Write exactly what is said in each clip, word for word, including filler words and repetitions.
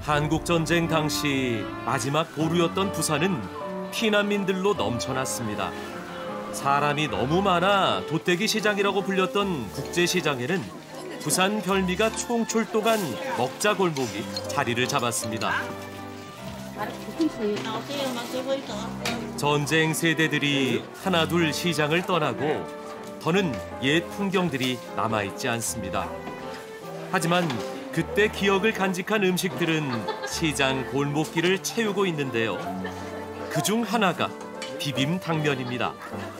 한국전쟁 당시 마지막 보루였던 부산은 피난민들로 넘쳐났습니다. 사람이 너무 많아 돛대기 시장이라고 불렸던 국제시장에는 부산 별미가 총출동한 먹자 골목이 자리를 잡았습니다. 전쟁 세대들이 하나둘 시장을 떠나고 더는 옛 풍경들이 남아있지 않습니다. 하지만 그때 기억을 간직한 음식들은 시장 골목길을 채우고 있는데요. 그중 하나가 비빔당면입니다.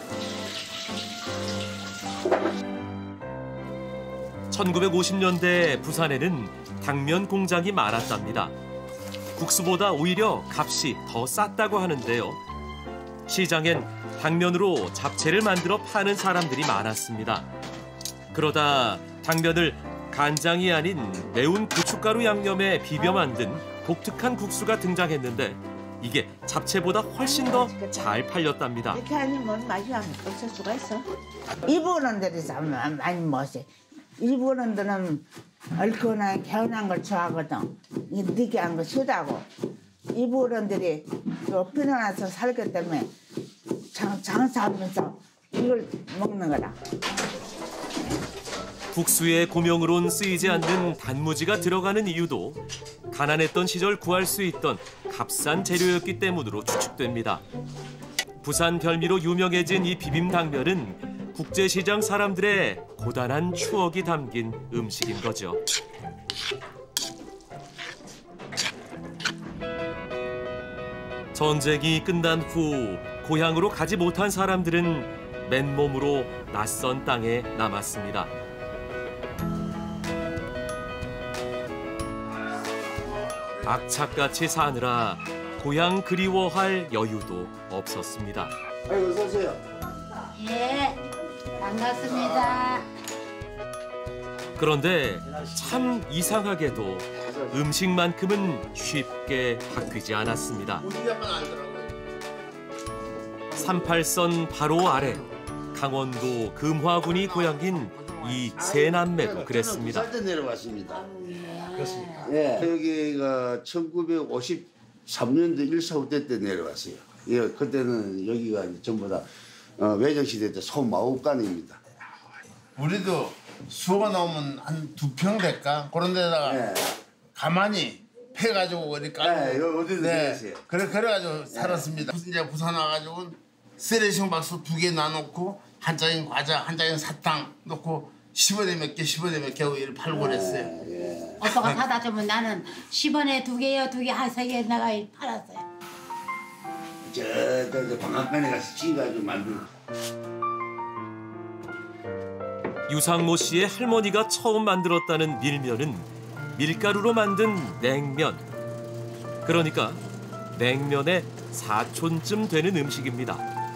천구백오십 년대 부산에는 당면 공장이 많았답니다. 국수보다 오히려 값이 더 쌌다고 하는데요. 시장엔 당면으로 잡채를 만들어 파는 사람들이 많았습니다. 그러다 당면을 간장이 아닌 매운 고춧가루 양념에 비벼 만든 독특한 국수가 등장했는데 이게 잡채보다 훨씬 더 잘 팔렸답니다. 이렇게 아니면 맛이 없을 수가 있어. 일본 들이 많이 먹었어요. 일본들은 얼큰한 개운한 걸 좋아하거든. 느끼한 거 싫어하고. 일본들이 피어나서 살기 때문에 장, 장사하면서 이걸 먹는 거다. 국수에 고명으론 쓰이지 않는 단무지가 들어가는 이유도 가난했던 시절 구할 수 있던 값싼 재료였기 때문으로 추측됩니다. 부산 별미로 유명해진 이 비빔당면은 국제시장 사람들의 고단한 추억이 담긴 음식인 거죠. 전쟁이 끝난 후 고향으로 가지 못한 사람들은 맨몸으로 낯선 땅에 남았습니다. 악착같이 사느라 고향 그리워할 여유도 없었습니다. 아이고, 어서 오세요. 예, 반갑습니다. 그런데 참 이상하게도 음식만큼은 쉽게 바뀌지 않았습니다. 삼팔선 바로 아래 강원도 금화군이 고향인 이 세 남매도 그랬습니다. 부산 때 내려왔습니다. 그렇습니까? 예. 여기가 천구백오십삼 년도 일사후대 때 내려왔어요. 예, 그때는 여기가 전부 다 어, 외정시대 때 소마옥간입니다. 우리도 수호가 나오면 한 두 평 될까? 그런 데다가 예. 가만히 패가지고 어디 깔고. 예, 여기 어디든 계세요. 그래, 그래가지고 살았습니다. 이제 부산 와가지고 쓰레싱 박스 두 개 놔놓고 한 장인 과자, 한 장인 사탕 놓고 십 원에 몇 개, 십 원에 몇 개 이렇게 팔고 그랬어요. 예. 오빠가 사다 주면 나는 십 원에 두 개요, 두 개, 한 세 개 내가 팔았어요. 저, 저, 저 방앗간에 가서 찌가지고 만들고. 유상모 씨의 할머니가 처음 만들었다는 밀면은 밀가루로 만든 냉면. 그러니까 냉면의 사촌쯤 되는 음식입니다.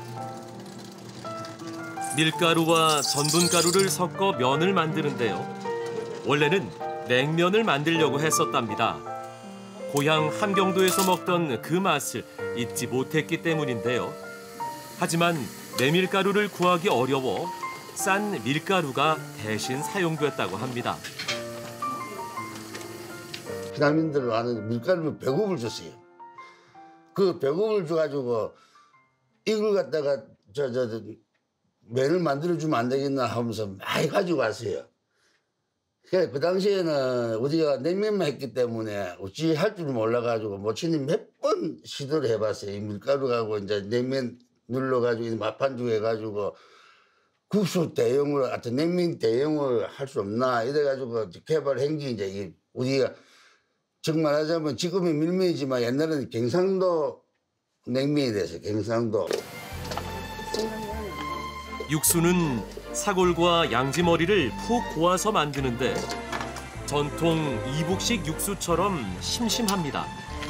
밀가루와 전분가루를 섞어 면을 만드는데요. 원래는 냉면을 만들려고 했었답니다. 고향 함경도에서 먹던 그 맛을 잊지 못했기 때문인데요. 하지만 메밀가루를 구하기 어려워 싼 밀가루가 대신 사용됐다고 합니다. 피난민들 와는 밀가루를 배급을 줬어요. 그 배급을 줘가지고 이걸 갖다가 저, 저, 저 면을 만들어주면 안 되겠나 하면서 많이 가지고 왔어요. 그 당시에는 우리가 냉면만 했기 때문에 어찌 할 줄을 몰라가지고 모친이 몇 번 시도를 해봤어요. 이 밀가루 가지고 이제 냉면 눌러가지고 마판죽 해가지고 국수 대용을 하여튼 냉면 대용을 할 수 없나 이래가지고 개발한 게 이제 우리가 정말 하자면 지금은 밀면이지만 옛날에는 경상도 냉면이 됐어요. 경상도. 육수는 사골과 양지머리를 푹 고아서 만드는데 전통 이북식 육수처럼 심심합니다.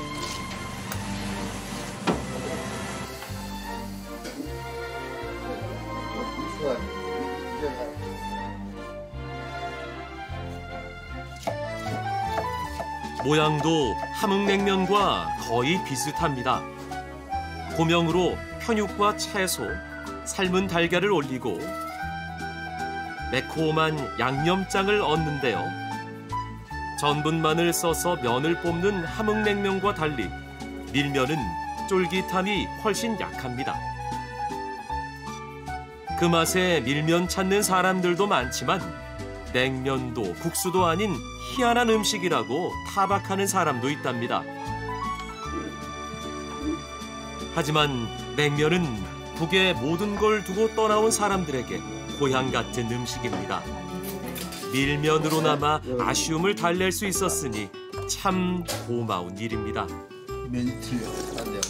모양도 함흥냉면과 거의 비슷합니다. 고명으로 편육과 채소, 삶은 달걀을 올리고 매콤한 양념장을 얻는데요. 전분만을 써서 면을 뽑는 함흥냉면과 달리 밀면은 쫄깃함이 훨씬 약합니다. 그 맛에 밀면 찾는 사람들도 많지만 냉면도 국수도 아닌 희한한 음식이라고 타박하는 사람도 있답니다. 하지만 냉면은 북의 모든 걸 두고 떠나온 사람들에게 고향 같은 음식입니다. 밀면으로나마 아쉬움을 달랠 수 있었으니 참 고마운 일입니다. 면이 틀려. 안 돼요.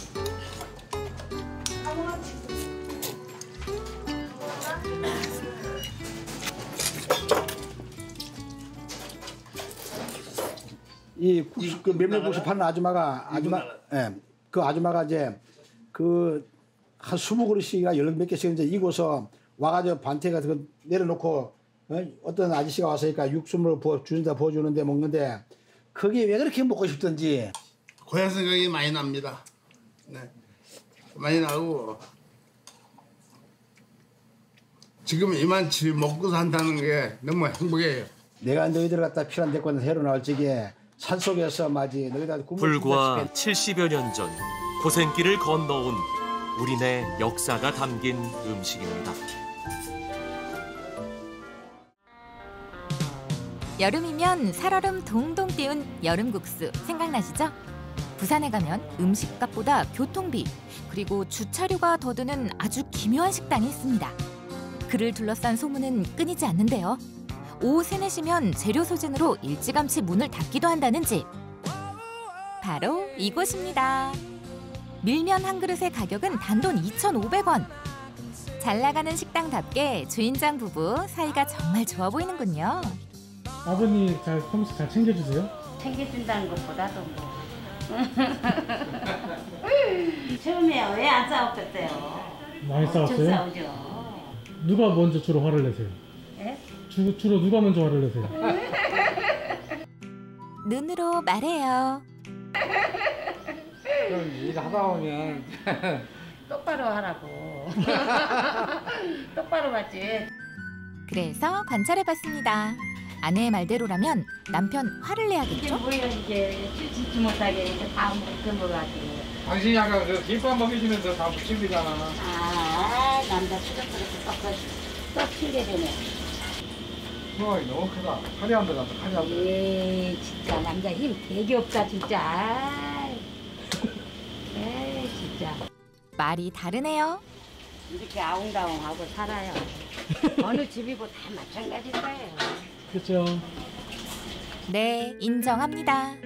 이 국수, 그 밀면국수 파는 아줌마가 아줌마, 예, 그 아줌마가 이제 그 한 스무 그릇씩이나 열 몇 개씩 이제 익어서 와가지고 반태 같은 거 내려놓고 어? 어떤 아저씨가 왔으니까 육수물 부어 주는다 부어주는데 먹는데 그게 왜 그렇게 먹고 싶던지. 고향 생각이 많이 납니다. 네, 많이 나고 지금 이만치 먹고 산다는 게 너무 행복해요. 내가 너희들 갖다 피난 데리고 해로 나올 적에 산속에서 맞이 너희들 불과 칠십여 년 전 고생길을 건너온 우리네 역사가 담긴 음식입니다. 여름이면 살얼음 동동 띄운 여름국수 생각나시죠? 부산에 가면 음식값보다 교통비 그리고 주차료가 더 드는 아주 기묘한 식당이 있습니다. 그를 둘러싼 소문은 끊이지 않는데요. 오후 세네 시면 재료 소진으로 일찌감치 문을 닫기도 한다는 집. 바로 이곳입니다. 밀면 한 그릇의 가격은 단돈 이천오백 원. 잘 나가는 식당답게 주인장 부부 사이가 정말 좋아 보이는군요. 아버님 잘 평소 잘 챙겨주세요? 챙겨준다는 것보다도 뭐. 처음에 왜 안 싸웠겠어요? 많이 싸웠어요? 싸우죠. 누가 먼저 주로 화를 내세요? 예? 주, 주로 누가 먼저 화를 내세요? 눈으로 말해요. 그럼 일하다 보면 똑바로 하라고. 똑바로 하지. 그래서 관찰해봤습니다. 아내의 말대로라면 남편 화를 이게 내야겠죠? 뭐야 이제 짓지 못하게 이제 다 먹어가지고. 당신이 아까 그 김밥 먹여주면서 다 붙입니다나. 아 남자 추적스럽게 썩 썩 튀게 되네. 수박이 너무 크다. 화려한 데 같다. 화려한 데. 예 진짜 남자 힘 되게 없다 진짜. 에이 진짜. 말이 다르네요. 이렇게 아웅다웅하고 살아요. 어느 집이고 다 마찬가지일 거예요. 그렇죠. 네, 인정합니다.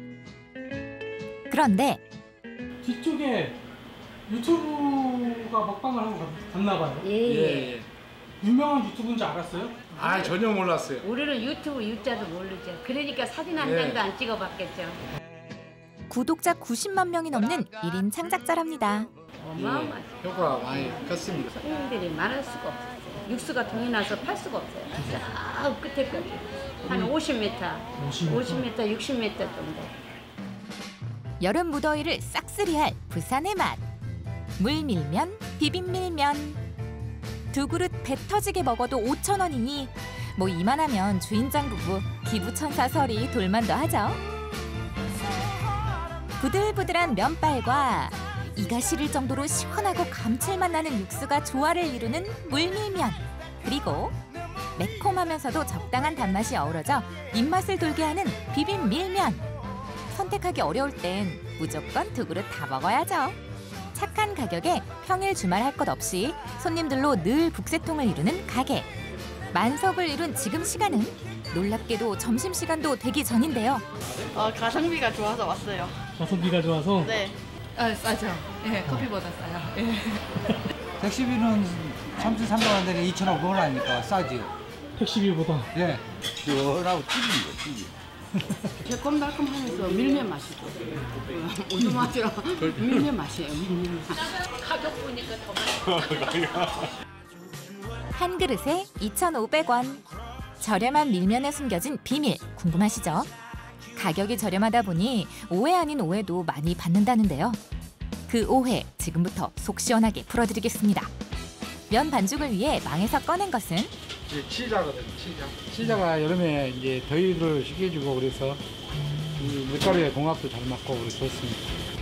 그런데 뒤쪽에 유튜브가 먹방을 하고 갔- 갔나 봐요. 예. 유명한 유튜브인 줄 알았어요? 아 전혀 몰랐어요. 우리는 유튜브 유자도 모르죠. 그러니까 사진 한 장도 안 찍어봤겠죠. 구독자 구십만 명이 넘는 일 인 창작자랍니다. 어마어마하죠. 효과가 많이 컸습니다. 손님들이 많을 수가 없어요. 육수가 동이 나서 팔 수가 없어요. 저 끝에까지 한 오십 미터, 오십 미터, 육십 미터 정도. 여름 무더위를 싹쓸이할 부산의 맛. 물밀면, 비빔밀면. 두 그릇 배 터지게 먹어도 오천 원이니 뭐 이만하면 주인장 부부 기부천사 설이 돌만도 하죠. 부들부들한 면발과 이가 시릴 정도로 시원하고 감칠맛 나는 육수가 조화를 이루는 물밀면. 그리고 매콤하면서도 적당한 단맛이 어우러져 입맛을 돌게 하는 비빔밀면. 선택하기 어려울 땐 무조건 두 그릇 다 먹어야죠. 착한 가격에 평일 주말 할 것 없이 손님들로 늘 북새통을 이루는 가게. 만석을 이룬 지금 시간은 놀랍게도 점심시간도 되기 전인데요. 어, 가성비가 좋아서 왔어요. 가성비가 좋아서? 네. 아, 싸죠. 예, 커피보다 싸요. 예. 택시비는 삼천삼백 원짜리 이천오백 원 하니까 싸지. 택시비보다? 예. 시원하고 튀김이요, 튀김. 새콤달콤하면서 밀면 맛이죠. 우유 맛이라 밀면 맛이에요, 밀면 맛. 가격 보니까 더 맛있어. 한 그릇에 이천오백 원. 저렴한 밀면에 숨겨진 비밀 궁금하시죠? 가격이 저렴하다 보니 오해 아닌 오해도 많이 받는다는데요. 그 오해 지금부터 속 시원하게 풀어드리겠습니다. 면 반죽을 위해 망에서 꺼낸 것은 이제 치자거든, 치자. 치자가 여름에 이제 더위를 식혀주고 그래서 이 밀가루에 궁합도 잘 맞고 그래서 좋습니다.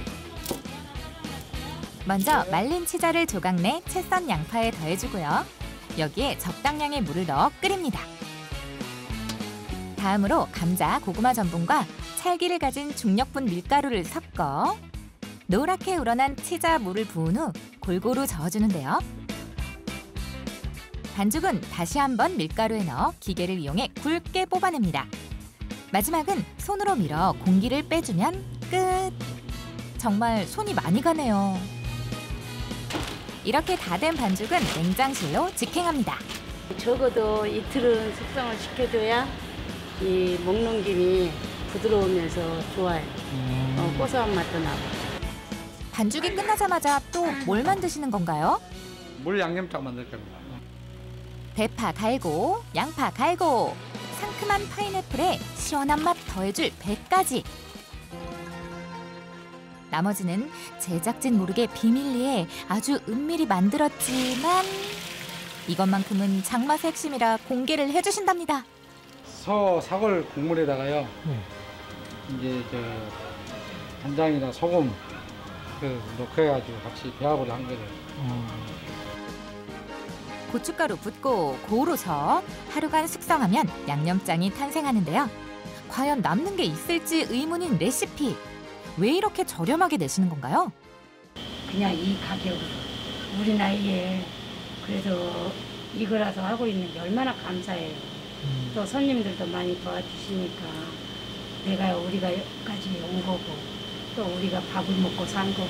먼저 말린 치자를 조각 내 채 썬 양파에 더해주고요. 여기에 적당량의 물을 넣어 끓입니다. 다음으로 감자, 고구마 전분과 찰기를 가진 중력분 밀가루를 섞어 노랗게 우러난 치자 물을 부은 후 골고루 저어주는데요. 반죽은 다시 한번 밀가루에 넣어 기계를 이용해 굵게 뽑아냅니다. 마지막은 손으로 밀어 공기를 빼주면 끝! 정말 손이 많이 가네요. 이렇게 다 된 반죽은 냉장실로 직행합니다. 적어도 이틀은 숙성을 시켜줘야 이 먹는 김이 부드러우면서 좋아요. 어, 고소한 맛도 나고. 반죽이 끝나자마자 또 뭘 만드시는 건가요? 물 양념장 만들 겁니다. 대파 갈고, 양파 갈고, 상큼한 파인애플에 시원한 맛 더해줄 배까지. 나머지는 제작진 모르게 비밀리에 아주 은밀히 만들었지만 이것만큼은 장맛의 핵심이라 공개를 해주신답니다. 소 사골 국물에다가요. 네. 이제 저 간장이나 소금 그 넣고 해가지고 같이 배합을 한 거죠. 고춧가루 붓고 고루 저어 하루간 숙성하면 양념장이 탄생하는데요. 과연 남는 게 있을지 의문인 레시피. 왜 이렇게 저렴하게 내시는 건가요? 그냥 이 가격으로 우리 나이에 그래도 이거라서 하고 있는 게 얼마나 감사해요. 음. 또 손님들도 많이 도와주시니까 내가 우리가 여기까지 온 거고 또 우리가 밥을 먹고 산 거고.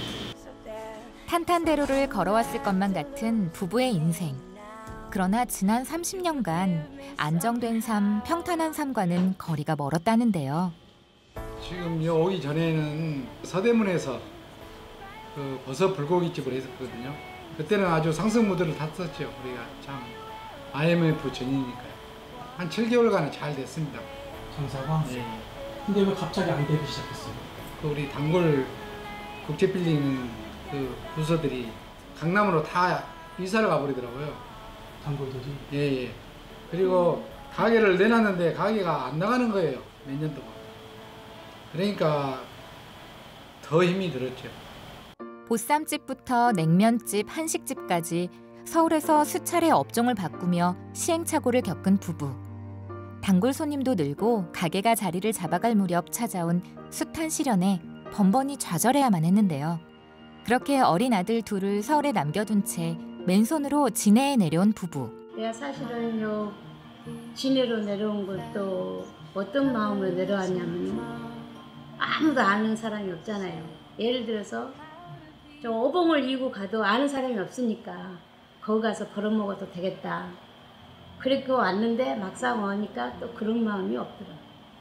탄탄대로를 걸어왔을 것만 같은 부부의 인생. 그러나 지난 삼십 년간 안정된 삶, 평탄한 삶과는 거리가 멀었다는데요. 지금 여 오기 전에는 서대문에서 그 버섯 불고기집을 했었거든요. 그때는 아주 상승 무드를 탔었죠. 우리가 참 아이엠에프 전이니까요. 한 칠 개월간은 잘 됐습니다. 장사가? 네. 근데 왜 갑자기 안 되기 시작했어요? 그 우리 단골 국제빌딩 그 부서들이 강남으로 다 이사를 가버리더라고요. 단골들이? 예, 예. 그리고 가게를 내놨는데 가게가 안 나가는 거예요. 몇 년 동안. 그러니까 더 힘이 들었죠. 보쌈집부터 냉면집, 한식집까지 서울에서 수차례 업종을 바꾸며 시행착오를 겪은 부부. 단골 손님도 늘고 가게가 자리를 잡아갈 무렵 찾아온 숱한 시련에 번번이 좌절해야만 했는데요. 그렇게 어린 아들 둘을 서울에 남겨둔 채 맨손으로 진해에 내려온 부부. 내가 사실은요 진해로 내려온 것도 어떤 마음으로 내려왔냐면 아무도 아는 사람이 없잖아요. 예를 들어서 저 오봉을 이고 가도 아는 사람이 없으니까 거기 가서 벌어먹어도 되겠다. 그렇게 왔는데 막상 오니까 또 그런 마음이 없더라.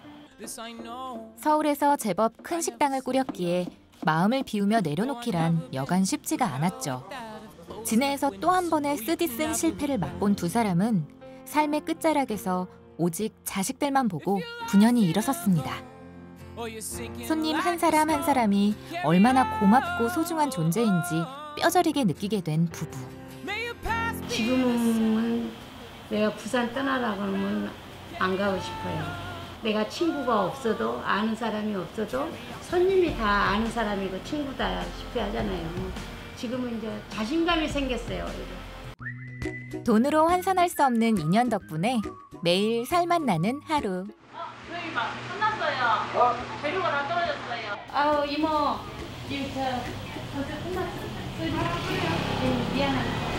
서울에서 제법 큰 식당을 꾸렸기에 마음을 비우며 내려놓기란 여간 쉽지가 않았죠. 진해에서 또 한 번의 쓰디쓴 실패를 맛본 두 사람은 삶의 끝자락에서 오직 자식들만 보고 분연히 일어섰습니다. 손님 한 사람 한 사람이 얼마나 고맙고 소중한 존재인지 뼈저리게 느끼게 된 부부. 지금은 내가 부산 떠나라고 하면 안 가고 싶어요. 내가 친구가 없어도 아는 사람이 없어도 손님이 다 아는 사람이고 친구다 싶어 하잖아요. 지금은 이제 자신감이 생겼어요. 돈으로 환산할 수 없는 인연 덕분에 매일 살맛 나는 하루. 저희 막 끝났어요. 어? 재료가 다 떨어졌어요. 아우 이모, 지금 저 벌써 끝났어요. 아, 미안해요.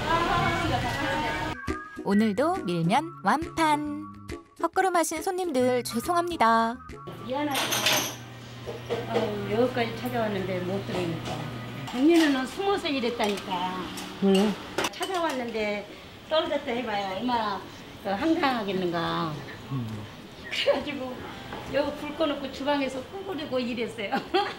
오늘도 밀면 완판. 헛걸음하신 손님들 죄송합니다. 미안하죠. 아우 여기까지 찾아왔는데 못 들으니까. 작년에는 숨어서 일했다니까. 왜요? 찾아왔는데 떨어졌다 해봐요. 얼마나 한강하겠는가. 음. 그래가지고 여기 불 꺼놓고 주방에서 꾸부리고 일했어요.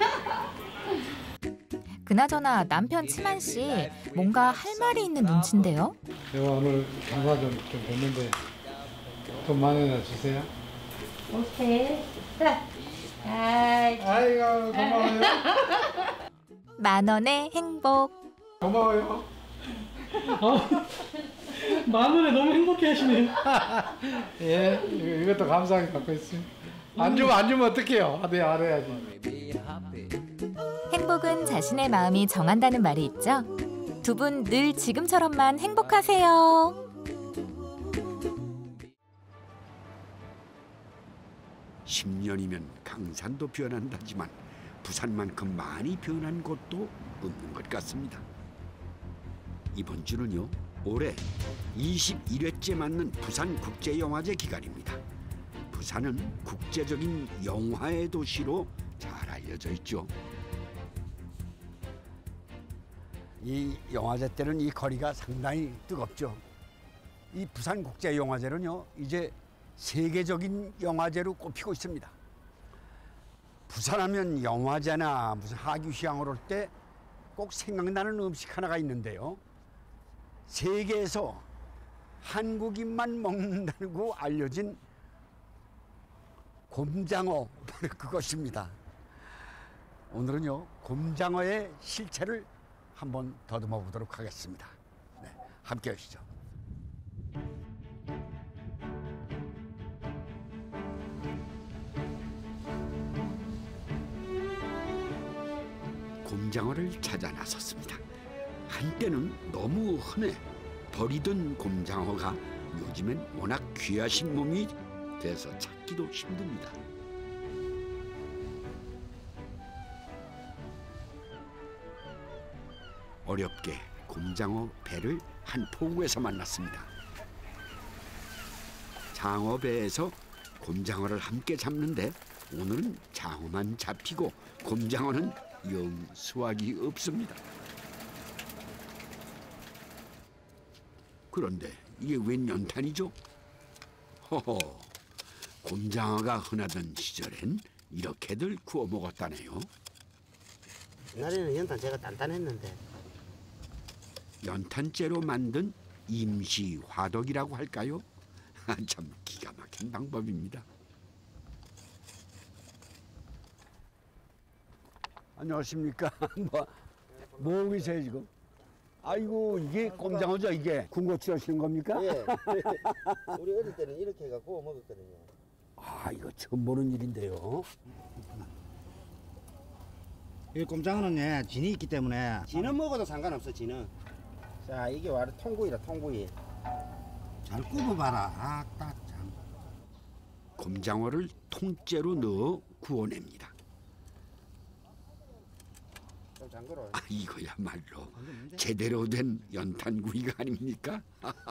그나저나 남편 치만 씨 뭔가 할 말이 있는 눈치인데요. 제가 오늘 장사 좀, 좀 됐는데 돈 만 원이나 주세요. 오케이. 자. 아이. 아이고 고마워요. 만 원의 행복. 고마워요. 마늘에 너무 행복해 하시네요. 예, 이것도 감사하게 갖고 있습니다. 안 주면 안 주면 어떡해요? 네, 알아야지. 행복은 자신의 마음이 정한다는 말이 있죠. 두 분 늘 지금처럼만 행복하세요. 십 년이면 강산도 변한다지만 부산만큼 많이 변한 곳도 없는 것 같습니다. 이번 주는요, 올해 이십일 회째 맞는 부산국제영화제 기간입니다. 부산은 국제적인 영화의 도시로 잘 알려져 있죠. 이 영화제 때는 이 거리가 상당히 뜨겁죠. 이 부산국제영화제는요, 이제 세계적인 영화제로 꼽히고 있습니다. 부산하면 영화제나 무슨 하규시장을 올 때 꼭 생각나는 음식 하나가 있는데요. 세계에서 한국인만 먹는다고 알려진 곰장어, 바로 그것입니다. 오늘은요, 곰장어의 실체를 한번 더듬어 보도록 하겠습니다. 네, 함께 하시죠. 곰장어를 찾아 나섰습니다. 한때는 너무 흔해 버리던 곰장어가 요즘엔 워낙 귀하신 몸이 돼서 찾기도 힘듭니다. 어렵게 곰장어 배를 한 포구에서 만났습니다. 장어배에서 곰장어를 함께 잡는데 오늘은 장어만 잡히고 곰장어는 영 수확이 없습니다. 그런데 이게 웬 연탄이죠? 허허, 곰장어가 흔하던 시절엔 이렇게들 구워 먹었다네요. 옛날에는 연탄 제가 단단했는데. 연탄재로 만든 임시 화덕이라고 할까요? 참 기가 막힌 방법입니다. 안녕하십니까? 뭐, 뭐 하고 계세요 지금? 아이고, 이게 꼼장어죠 이게? 군고치 하시는 겁니까? 예. 우리 어릴 때는 이렇게 해갖고 먹었거든요. 아, 이거 처음 보는 일인데요. 이 꼼장어는 예, 진이 있기 때문에 진은 먹어도 상관없어. 진은. 자, 이게 와르 통구이라 통구이. 잘 굽어봐라. 아, 딱 참. 곰장어를 통째로 넣어 구워냅니다. 아, 이거야말로 제대로 된 연탄구이가 아닙니까?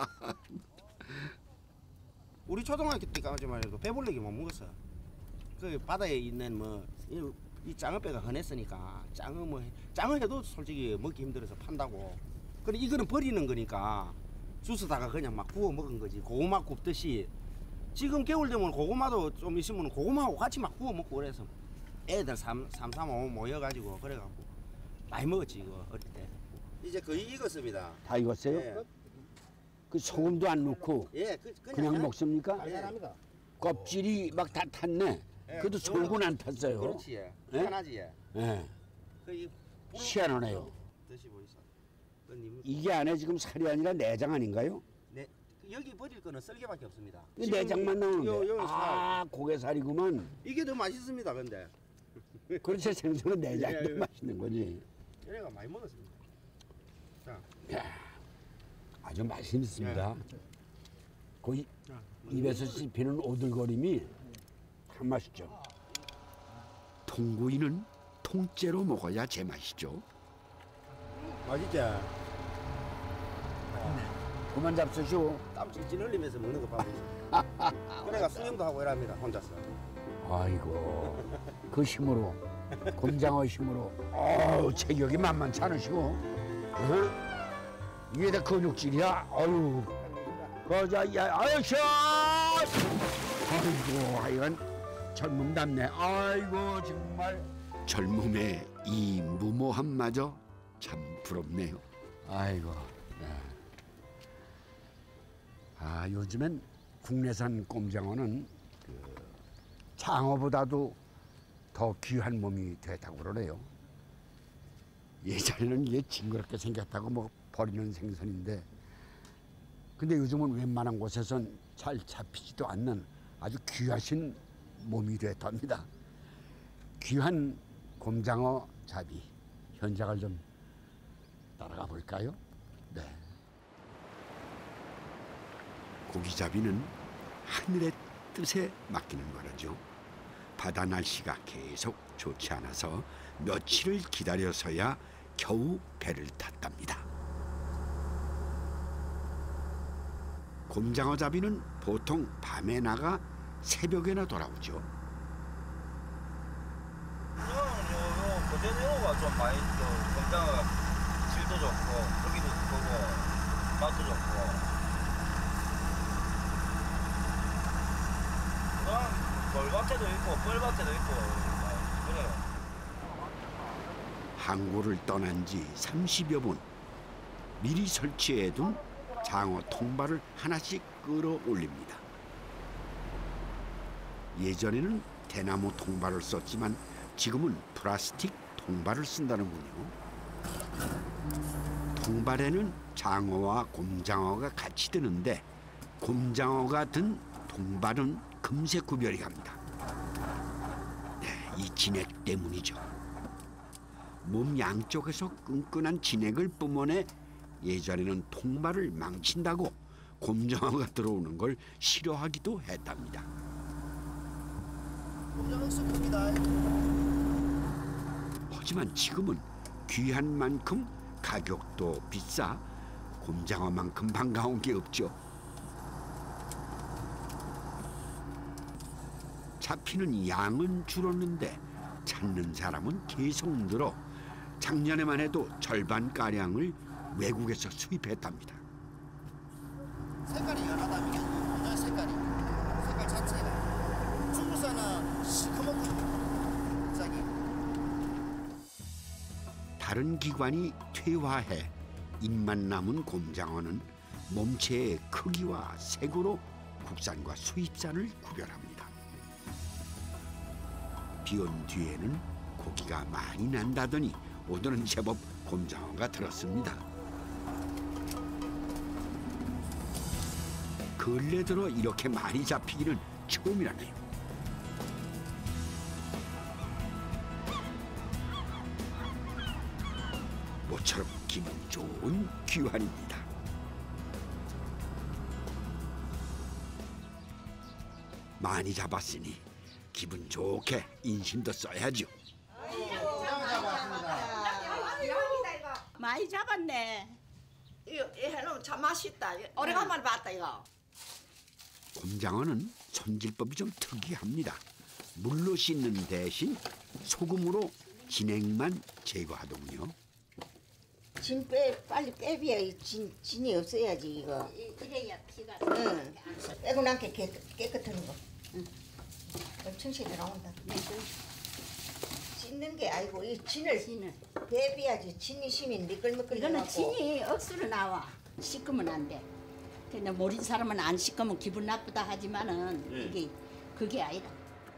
우리 초등학교 때까지만 해도 배불리게 못 먹었어. 그 바다에 있는 뭐 이 짱어배가 흔했으니까 짱어 뭐 짱어 해도 솔직히 먹기 힘들어서 판다고. 그래 이거는 버리는 거니까 주스다가 그냥 막 구워 먹은 거지. 고구마 굽듯이. 지금 겨울 되면 고구마도 좀 있으면 고구마하고 같이 막 구워 먹고 그래서 애들 삼, 삼, 삼, 오 모여가지고 그래갖고 많이 먹었지 이거 어릴 때. 이제 거의 익었습니다. 다 익었어요? 예. 그 소금도 안 넣고 예, 그, 그냥, 그냥 먹습니까? 달달합니다. 껍질이 막 다 탔네. 예, 그래도 속은 안 탔어요. 그렇지. 예. 예? 편하지. 예. 예. 그 이, 희한하네요. 드시보이소. 그 님, 이게 안에 지금 살이 아니라 내장 아닌가요? 네, 여기 버릴 거는 썰개밖에 없습니다. 이 내장만 나오는데. 요, 요 아, 고개살이구만. 이게 더 맛있습니다. 근데. 그렇지, 생선은 내장이 예, 더 예. 맛있는 거지. 얘네가 많이 먹었습니다. 자, 야, 아주 맛있습니다. 그 이- 입에서 씹히는 오들거림이 참 맛있죠. 통구이는 통째로 먹어야 제맛이죠. 맛있지? 그만 잡수시오. 땀 찔찔 흘리면서 먹는 거 봐보세요. 그래가 수영도 하고 이랍니다. 혼자서. 아이고, 그 힘으로, 곰장어 힘으로, 어우, 체격이 만만치 않으시고, 어? 이게 다 근육질이야. 아유, 거자, 야, 아유, 샷! 아이고, 하여간 젊음답네. 아이고, 정말. 젊음의 이 무모함마저 참 부럽네요. 아이고. 네. 아, 요즘엔 국내산 꼼장어는 그 장어보다도 더 귀한 몸이 됐다고 그러네요. 예전에는 이게 징그럽게 생겼다고 뭐 버리는 생선인데 근데 요즘은 웬만한 곳에선 잘 잡히지도 않는 아주 귀하신 몸이 됐답니다. 귀한 곰장어 잡이 현장을 좀 따라가 볼까요? 네. 고기잡이는 하늘의 뜻에 맡기는 거라죠. 바다 날씨가 계속 좋지 않아서 며칠을 기다려서야 겨우 배를 탔답니다. 곰장어 잡이는 보통 밤에 나가 새벽에나 돌아오죠. 요, 요, 고전 요가 좀 많이 또 곰장어가 질도 좋고 크기도 크고 맛도 좋고 그냥 돌밭에도 있고 뻘밭에도 있고 그래요. 항구를 떠난 지 삼십여 분 미리 설치해둔 장어 통발을 하나씩 끌어올립니다. 예전에는 대나무 통발을 썼지만 지금은 플라스틱 통발을 쓴다는군요. 통발에는 장어와 곰장어가 같이 드는데 곰장어가 든 통발은 금세 구별이 갑니다. 네, 이 진액 때문이죠. 몸 양쪽에서 끈끈한 진액을 뿜어내 예전에는 통발을 망친다고 곰장어가 들어오는 걸 싫어하기도 했답니다. 하지만 지금은 귀한 만큼 가격도 비싸 곰장어만큼 반가운 게 없죠. 잡히는 양은 줄었는데 찾는 사람은 계속 늘어 작년에만 해도 절반가량을 외국에서 수입했답니다. 색깔이 연하다. 이게 곰장어 색깔이. 색깔 자체가. 중국산은 시커멓고 짝이. 다른 기관이 퇴화해 입만 남은 곰장어는 몸체의 크기와 색으로 국산과 수입산을 구별합니다. 비온 뒤에는 고기가 많이 난다더니 오늘은 제법 곰장어가 들었습니다. 근래 들어 이렇게 많이 잡히기는 처음이라네요. 모처럼 기분 좋은 귀환입니다. 많이 잡았으니 기분 좋게 인심도 써야죠. 많이 잡았네. 이거 해놓으면 참 맛있다. 오래간만에 봤다 이거. 곰장어는 손질법이 좀 특이합니다. 물로 씻는 대신 소금으로 진액만 제거하더군요. 진 빼, 빨리 빼비야. 진, 진이 없어야지 이거. 그래야 피가. 응. 빼고 난게 깨끗한 거. 응. 엄청 시 나온다. 씻는 게 아니고 이 진을, 진을. 빼비야지. 진이 심이 미끌미끌. 이거는 진이 억수로 나와. 씻으면 안 돼. 근데 모르는 사람은 안 씻으면 기분 나쁘다 하지만은 네. 이게 그게 아니다.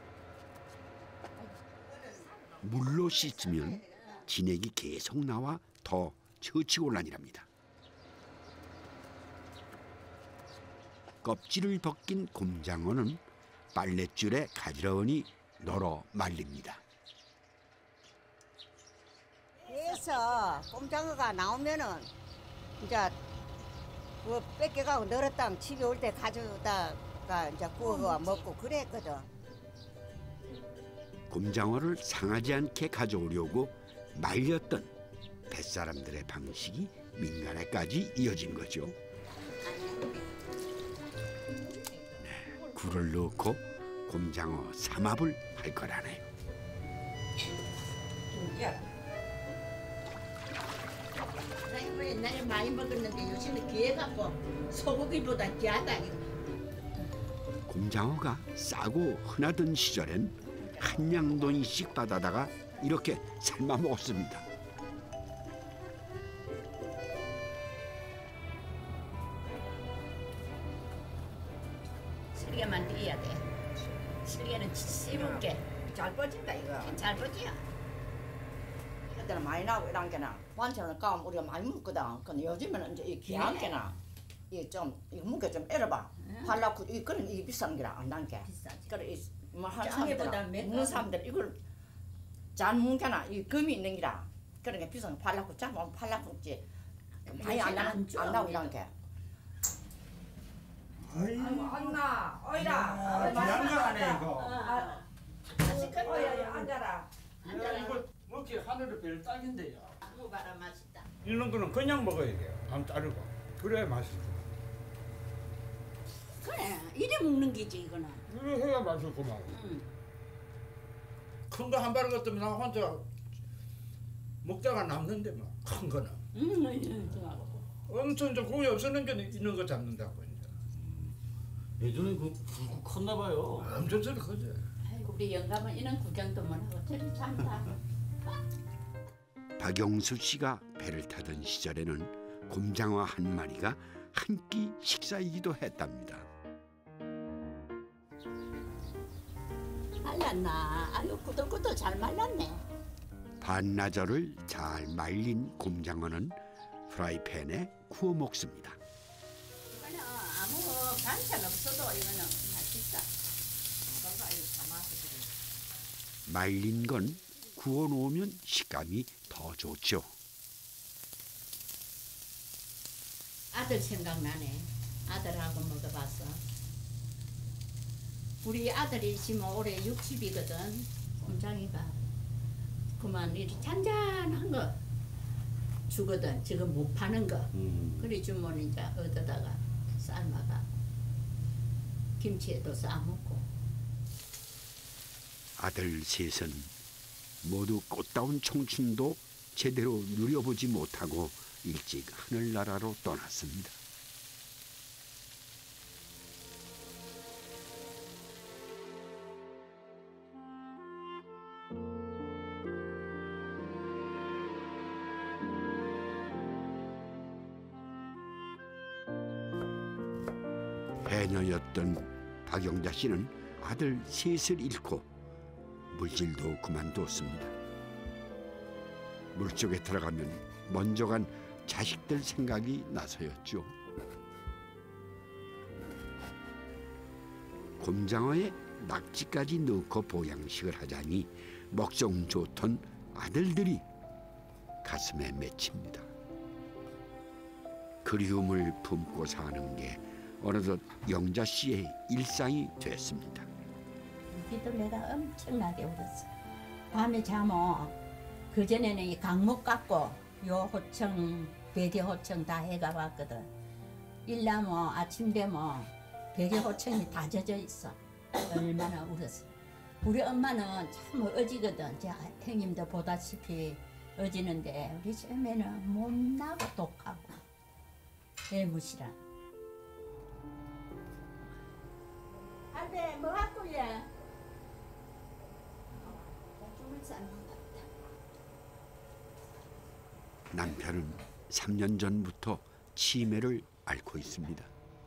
물로 씻으면 진액이 계속 나와 더 처치곤란이랍니다. 껍질을 벗긴 곰장어는 빨랫줄에 가지런히 널어 말립니다. 그래서 꼼장어가 나오면은 이제 그 뺏겨가고 널었다 집에 올 때 가져다가 이제 구워 먹고 그랬거든. 곰장어를 상하지 않게 가져오려고 말렸던 뱃사람들의 방식이 민간에까지 이어진 거죠. 네, 굴을 넣고 곰장어 삼합을 할 거라네요. 나 옛날에 많이 먹었는데 요즘은 귀해갖고 소고기보다 귀하다. 곰장어가 싸고 흔하던 시절엔 한 양돈이씩 받아다가 이렇게 삶아 먹었습니다. 슬개만 띄어야 돼. 슬개는 씹을게. 잘 뻗진다 이거. 잘 뻗지야. 그때는 많이 나오고 이런 게나 반찬을 까면 우리가 많이 먹거든. 근데 요즘에는 이제 이 귀한 게나 이좀 이거 무게 좀 에러봐. 팔라고 이 그런 이 비싼 게라 안 난게. 그래 뭐한 사람들 먹는 사람들 이걸 잘 먹잖아. 이 금이 있는 기라. 그러니까 비싼 팔라고 잡으면 팔라고지 많이 안 나 안 나오고 이런 게. 아이고 안나 어이라. 양가하네 이거. 어이 앉아라. 야 이거 먹기 하늘의 별 딱인데요. 먹어봐라 맛있다. 이런 거는 그냥 먹어야 돼요. 밤 자르고. 그래야 맛있어. 그래 이래 먹는 게지 이거는. 이래 해야 맛있구만. 응. 큰 거 한 바를 같으면 나 혼자 먹다가 남는데 뭐 큰 거는. 응, 응, 좋아하고. 엄청 저 고기 없었는 게 있는 거 잡는다고 이제. 예전에 그 불고 컸나 봐요. 엄청 저리 크지. 아이고 우리 영감은 이런 구경도 못 하고 저리 참다. 박영수 씨가 배를 타던 시절에는 곰장어 한 마리가 한 끼 식사이기도 했답니다. 말랐나? 아유 꾸덕꾸덕 잘 말랐네. 반나절을 잘 말린 곰장어는 프라이팬에 구워 먹습니다. 이거는 아무 반찬 없어도 이거는 맛있다. 이거 이거 담아서 그래. 말린 건 구워 놓으면 식감이 더 좋죠. 아들 생각나네. 아들하고 먹어봤어. 우리 아들이 지금 올해 육십이거든. 곰장이가. 그만 이리 잔잔한 거 주거든. 지금 못 파는 거. 음. 그래 주면 이제 얻어다가 삶아가 김치에도 싸먹고. 아들 셋은 모두 꽃다운 청춘도 제대로 누려보지 못하고 일찍 하늘나라로 떠났습니다. 해녀였던 박영자 씨는 아들 셋을 잃고 물질도 그만뒀습니다. 물속에 들어가면 먼저 간 자식들 생각이 나서였죠. 곰장어에 낙지까지 넣고 보양식을 하자니 먹성 좋던 아들들이 가슴에 맺힙니다. 그리움을 품고 사는 게 어느덧 영자 씨의 일상이 됐습니다. 우리도 내가 엄청나게 울었어. 밤에 잠은 그전에는 이 강목 갖고 요 호청, 베개 호청 다 해가 봤거든. 일나면 아침 되면 베개 호청이 다 젖어 있어. 얼마나 울었어. 우리 엄마는 참 어지거든. 자, 형님도 보다시피 어지는데 우리 쟤매는 못나고 독하고 애무시라. 안돼 뭐 갖고 얘? 남편은 삼 년 전부터 치매를 앓고 있습니다.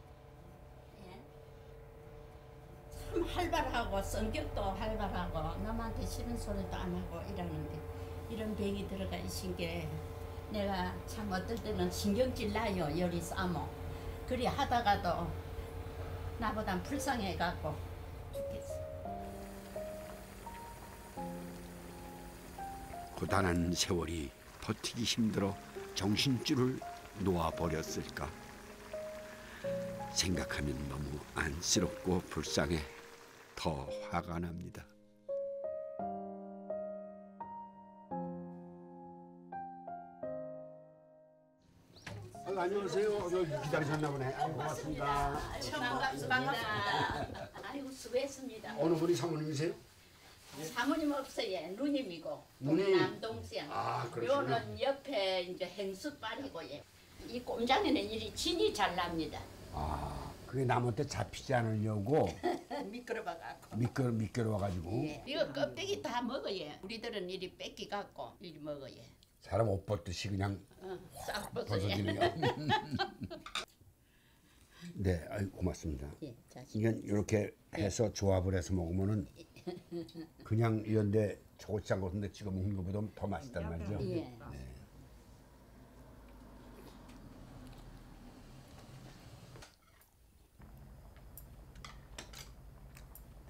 참 활발하고 성격도 활발하고 남한테 싫은 소리도 안 하고 이러는데 이런 병이 들어가 있은 게 내가 참 어떨 때는 신경질 나요. 요리 싸모 그리 하다가도 나보단 불쌍해갖고 죽겠어. 고단한 세월이 버티기 힘들어 정신줄을 놓아버렸을까. 생각하면 너무 안쓰럽고 불쌍해 더 화가 납니다. 아유, 안녕하세요. 여기 기다리셨나 보네. 아유, 고맙습니다. 반갑습니다. 반갑습니다. 아이고 수고했습니다. 어느 분이 사모님이세요? 사모님 없어요. 누님이고 누님. 남동생. 아, 그러시구나. 요는 옆에 이제 행수빨이고 예. 이 꼼장에는 이리 진이 잘 납니다. 아, 그게 나무한테 잡히지 않으려고 미끄러워갖고. 미끄러 미끄러워가지고. 예. 이거 껍데기 다 먹어요. 우리들은 이리 뺏기 갖고 이리 먹어요. 사람 옷 벗듯이 그냥 어, 싹 벗어요. 벗어지네요. 네, 아유, 고맙습니다. 예, 자식. 이건 이렇게 해서 조합을 해서 먹으면은 그냥 이런데 초고추장 같은 데 찍어 먹는 것보다 더 맛있단 말이죠. 예. 네.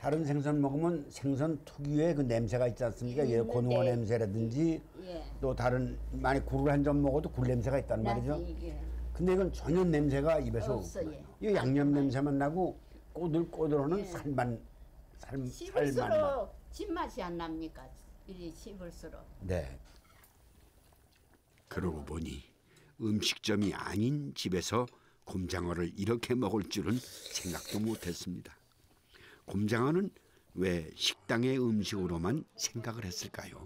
다른 생선 먹으면 생선 특유의 그 냄새가 있지 않습니까? 예, 고등어 냄새라든지 예. 또 다른 많이 굴을 한 점 먹어도 굴 냄새가 있단 말이죠. 예. 근데 이건 전혀 냄새가 입에서 없어요. 없어요. 이 양념 냄새만 나고 꼬들꼬들하는 예. 살만 살, 살만 씹을수록 진맛이 안 납니까? 이리 씹을수록. 네. 그러고 보니 음식점이 아닌 집에서 곰장어를 이렇게 먹을 줄은 생각도 못했습니다. 곰장어는 왜 식당의 음식으로만 생각을 했을까요?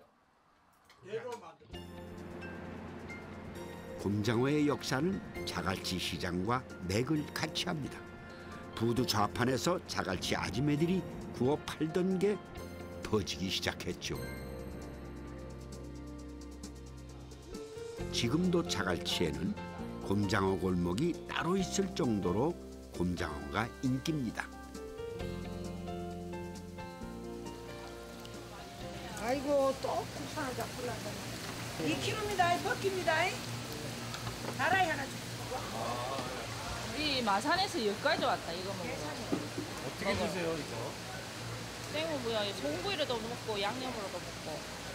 곰장어의 역사는 자갈치 시장과 맥을 같이 합니다. 부두 좌판에서 자갈치 아지매들이 구워 팔던 게 퍼지기 시작했죠. 지금도 자갈치에는 곰장어 골목이 따로 있을 정도로 곰장어가 인기입니다. 아이고 또 국산을 잡고 나가네. 이 킬로입니다. 버킷입니다. 다라이 하나 주고. 우리 마산에서 여기까지 왔다 이거 먹으러. 어떻게 드세요 이거? 생우부야 소고기로도 먹고 양념으로도 먹고.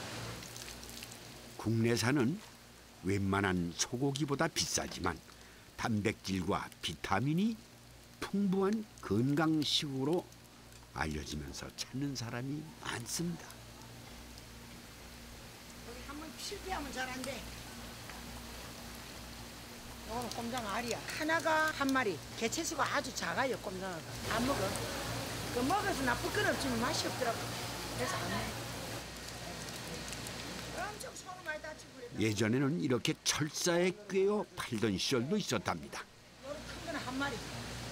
국내산은 웬만한 소고기보다 비싸지만 단백질과 비타민이 풍부한 건강식으로 알려지면서 찾는 사람이 많습니다. 여기 한번 실패하면 잘 안 돼. 이거는 꼼장어 알이야. 하나가 한 마리. 개체수가 아주 작아요 꼼장어가. 안 먹어. 그 먹어서 나쁠 건 없지만 맛이 없더라고. 그래서 안 해. 엄청 손을 많이 다치고 그래. 예전에는 이렇게 철사에 꿰어 팔던 시절도 있었답니다. 요런 큰 거는 한 마리.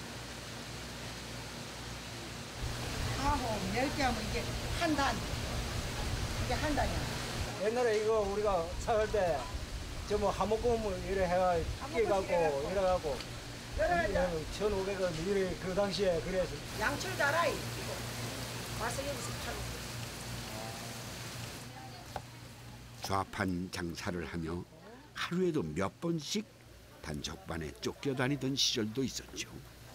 아호 열 개 하면 이게 한 단. 이게 한 단이야. 옛날에 이거 우리가 사갈 때 저 뭐 하목금 이래 해가 끼갖고 이래갖고 천오백 원 이래 그 당시에 그래서 양철 다라이 와서 여기서 팔고. 좌판 장사를 하며 하루에도 몇 번씩 단속반에 쫓겨다니던 시절도 있었죠.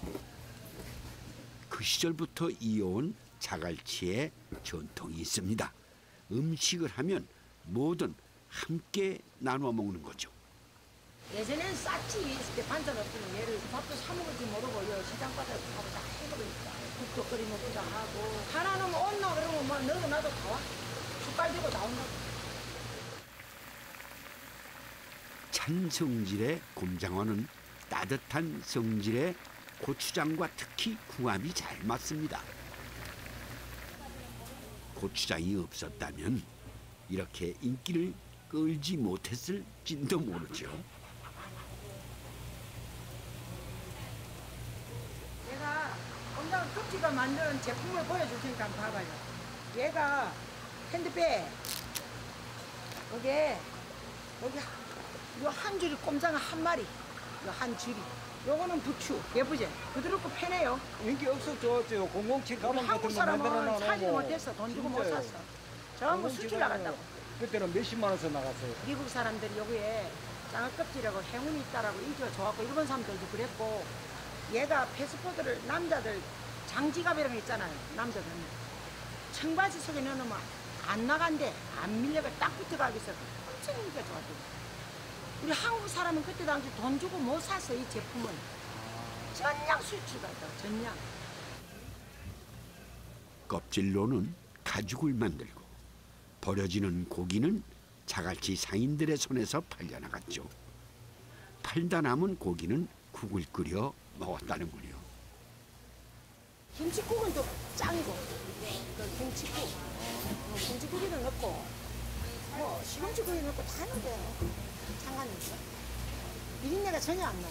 그 시절부터 이어온 자갈치의 전통이 있습니다. 음식을 하면 뭐든 함께 나눠 먹는 거죠. 예전엔 쌌지. 있을 때 반찬 없으면 얘를 밥도 사 먹을지 모르고 요 시장 바닥에 밥을 다 해먹으니까 국도 끓여 먹기도 하고 하나 넣으면 온나 그러면 뭐 넣어놔도 다 와. 숟갈 들고 나온다고. 찬 성질의 곰장어는 따뜻한 성질의 고추장과 특히 궁합이 잘 맞습니다. 고추장이 없었다면 이렇게 인기를 끌지 못했을지도 모르죠. 얘가 꼼장어 껍질가 만드는 제품을 보여줄 테니까 한번 봐봐요. 얘가 핸드백 여기에 여기 요 한 줄이 꼼장어 한 마리, 요 한 줄이. 요거는 부추 예쁘지? 부드럽고 편해요. 인기 없었죠. 저 공공칠 가방 같은 한국 거 사람은 만들어 사지 놓고 못했어. 돈 주고 못 진짜요. 샀어. 전부 수출 나갔다고. 그때는 몇십만 원서 나갔어요. 미국 사람들이 여기에 장어 껍질하고 행운이 있다라고 인기가 좋았고 일본 사람들도 그랬고 얘가 패스포드를 남자들 장지갑 이런 거 있잖아요. 남자들은 청바지 속에 넣어놓으면 안 나간대. 안 밀려가 딱 붙어가기 위해서 엄청 인기가 좋았대요. 우리 한국 사람은 그때 당시 돈 주고 못 샀어. 이 제품은 전량 수출 갔다. 전량. 껍질로는 가죽을 만들고 버려지는 고기는 자갈치 상인들의 손에서 팔려나갔죠. 팔다 남은 고기는 국을 끓여 먹었다는군요. 김치국은 또 짱이고 그 김치국 어, 김치국에도 넣고 뭐 시금치국에 넣고 다 넣어요. 상관이 없어. 비린내가 전혀 안 나.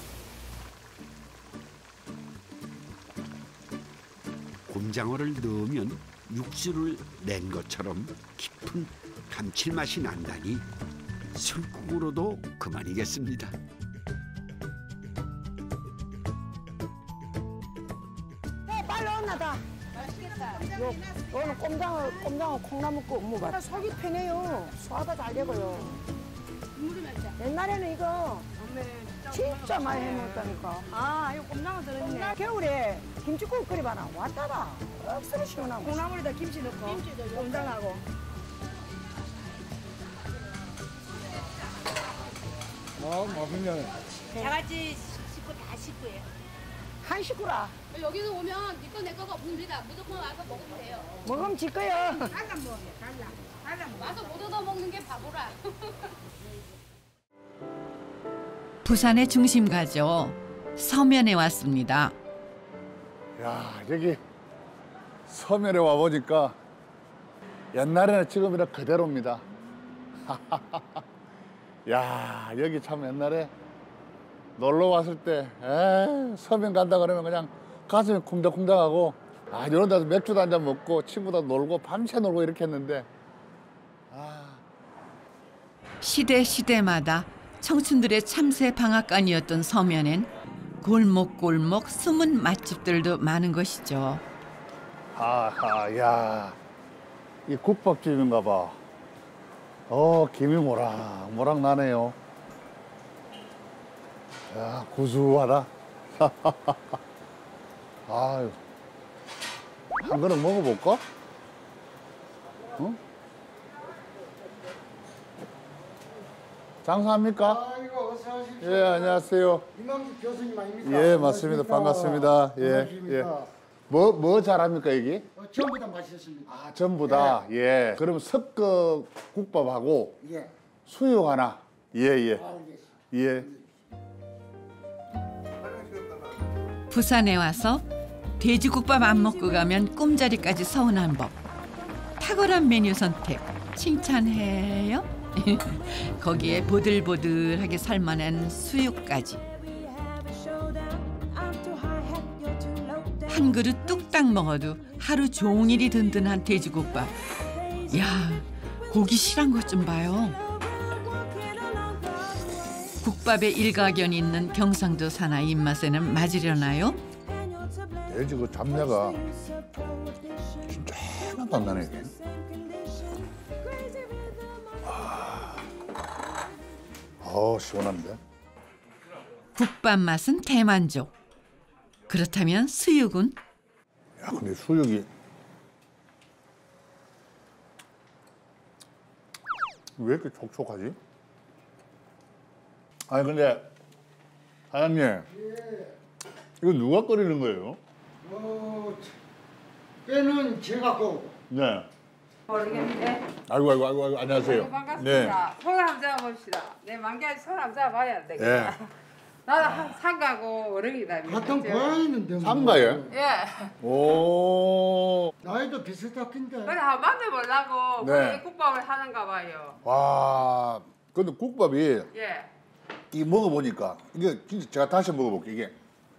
곰장어를 넣으면 육수를 낸 것처럼 깊은 감칠맛이 난다니 술국으로도 그만이겠습니다. 네, 빨리 온나다. 맛있겠다. 요, 요는 꼼장어, 꼼장어 콩나물국 먹어봐. 속이 편해요. 소화가 잘 되고요. 옛날에는 이거 진짜 많이 해먹었다니까. 아, 이거 꼼장어 들었네. 겨울에 김치국 끓여봐라. 왔다라. 억수로 시원하고. 콩나물에다 김치 넣고. 꼼장하고. 아, 맛있네. 자갈치 식구 다 식구예요. 한 식구라. 여기서 오면 니꺼 내 거가 없습니다. 무조건 와서 먹으면 돼요. 먹으면 지 거요. 달라 먹어, 달라. 달라 먹어. 와서 못 얻어 먹는 게 바보라. 부산의 중심가죠. 서면에 왔습니다. 야, 여기 서면에 와보니까 옛날에는 지금이랑 그대로입니다. 야, 여기 참 옛날에 놀러 왔을 때 에이, 서면 간다 그러면 그냥 가슴이 쿵닥쿵닥하고 아, 이런 데서 맥주도 한잔 먹고 친구도 놀고 밤새 놀고 이렇게 했는데 시대 시대마다 청춘들의 참새 방앗간이었던 서면엔 골목골목 숨은 맛집들도 많은 것이죠. 아하, 야, 이 국밥집인가 봐. 어, 김이 모락 모락 나네요. 야, 구수하다. 아유, 한 그릇 먹어볼까? 응? 장사합니까? 아이고, 어서 오십시오. 예, 안녕하세요. 이만기 교수님 아닙니까? 예, 맞습니다. 반갑습니다. 예, 반갑습니다. 예. 뭐, 뭐 잘합니까, 여기? 어, 전부 다 맛있습니다. 아, 전부 다? 예. 그럼 석거 국밥하고 예. 수육 하나. 예, 예. 알겠습니다. 예. 부산에 와서 돼지국밥 안 먹고 가면 꿈자리까지 서운한 법. 탁월한 메뉴 선택 칭찬해요. 거기에 보들보들하게 삶아낸 수육까지. 한 그릇 뚝딱 먹어도 하루 종일이 든든한 돼지국밥. 야, 고기 실한 것 좀 봐요. 국밥에 일가견이 있는 경상도 사나이 입맛에는 맞으려나요? 돼지 그 잡내가 진짜 하나도 안 나네. 이게. 어, 시원한데? 국밥 맛은 대만족. 그렇다면 수육은? 야, 근데 수육이 왜 이렇게 촉촉하지? 아니 근데 사장님, 이거 누가 끓이는 거예요? 어, 때는 제가 꼭. 네. 모르겠는데. 아이고 아이고 아이고, 아이고 안녕하세요. 아이고, 반갑습니다. 네. 손 한번 잡아봅시다. 내 만개하지 손 한번 잡아봐야 되겠다. 예. 나도 상가고 어른이다. 같은 고향이는데 뭐. 상가예요? 예. 오. 나이도 비슷하긴데. 그래 한번 만나보려고 네. 거기 국밥을 하는가 봐요. 와, 근데 국밥이 예. 이 먹어보니까 이게 진짜 제가 다시 먹어볼게요. 이게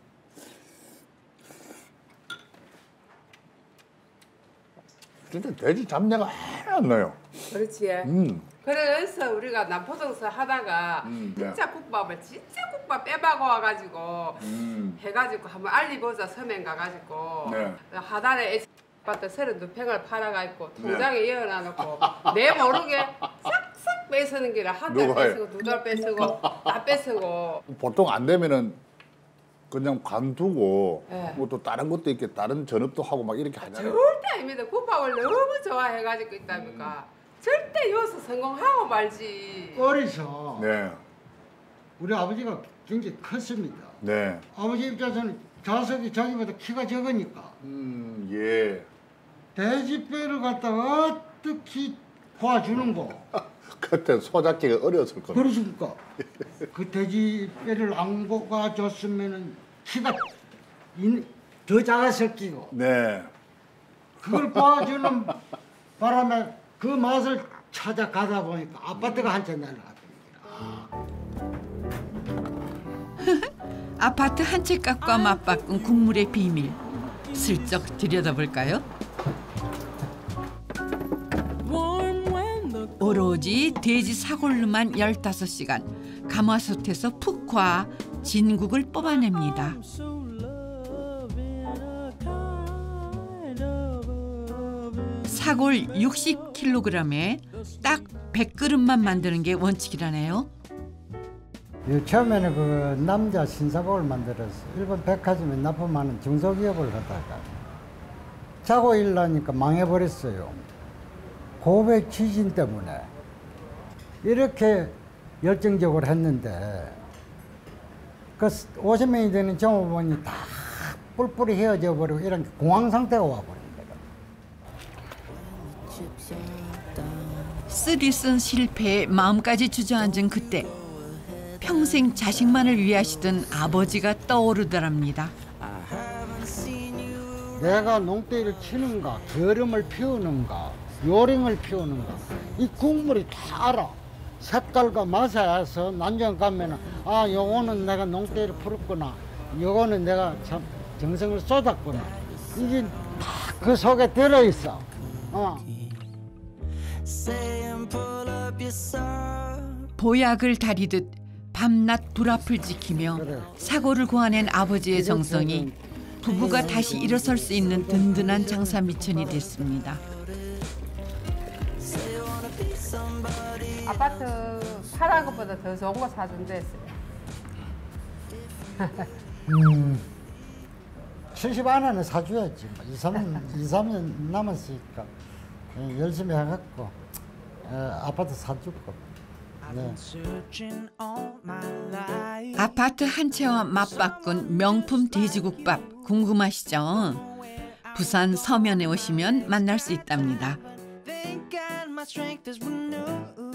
진짜 돼지 잡내가 하나도 안 나요. 그렇지. 음. 그래서 우리가 남포동서 하다가 음, 네. 진짜 국밥을 진짜 국밥 빼박아 와가지고 음. 해가지고 한번 알리보자 서면 가가지고 네. 하단에 아파트 서른두 평을 팔아가지고 네. 통장에 이어놔놓고 내 모르게 싹싹 뺏으는 게라 한 달 누가요? 뺏으고 두 달 뺏으고 다 뺏으고. 보통 안 되면은 그냥 관두고 네. 뭐 또 다른 것도 있게 다른 전업도 하고 막 이렇게 하잖아요. 절대 아닙니다. 국밥을 너무 좋아해가지고 있다니까. 절대 여기서 성공하고 말지. 어리서 네, 우리 아버지가 굉장히 컸습니다. 네. 아버지 입장에서는 자석이 자기보다 키가 적으니까 음, 예. 돼지뼈를 갖다가 어떻게 구워주는 거. 그때 소잡기가 어려웠을 겁니다. 그러십니까? 그 돼지뼈를 안 구워줬으면은 키가 인- 더 작았을 끼고 네. 그걸 구워주는 바람에 그 맛을 찾아가다 보니까 아파트가 한 채 날라갔습니다. 아파트 한 채 값과 맞바꾼 국물의 비밀. 슬쩍 들여다볼까요? 오로지 돼지 사골로만 열다섯 시간 가마솥에서 푹 과 진국을 뽑아냅니다. 사골 육십 킬로그램에 딱 백 그릇만 만드는 게 원칙이라네요. 처음에는 그 남자 신사복을 만들어서 일본 백화점에 납품하는 중소기업을 하다가 자고 일어나니까 망해버렸어요. 고백 취진 때문에. 이렇게 열정적으로 했는데 그 오십 명이 되는 종업원이 다 뿔뿔이 헤어져 버리고 이런 공황 상태가 와버린 거예요. 쓰리쓴 실패에 마음까지 주저앉은 그때 평생 자식만을 위하시던 아버지가 떠오르더랍니다. 내가 농대를 치는가, 거름을 피우는가, 요령을 피우는가, 이 국물이 다 알아. 색깔과 맛에 알아서 난장 가면은 아 요거는 내가 농대를 풀었구나, 요거는 내가 참 정성을 쏟았구나. 이게 다 그 속에 들어있어. 어. 보약을 다리듯 밤낮 불 앞을 지키며 그래. 사고를 고아낸 아버지의 정성이 부부가 다시 일어설 수 있는 든든한 장사 미천이 됐습니다. 아파트 파란 것보다 더 좋은 거 사준댔어요. 음, 칠십 안에는 사줘야지. 이, 삼 년, 이, 삼 년 남았으니까 열심히 해갖고 어, 아파트 사주고. 네. 아파트 한 채와 맞바꾼 명품 돼지국밥 궁금하시죠? 부산 서면에 오시면 만날 수 있답니다. my strength is renewed.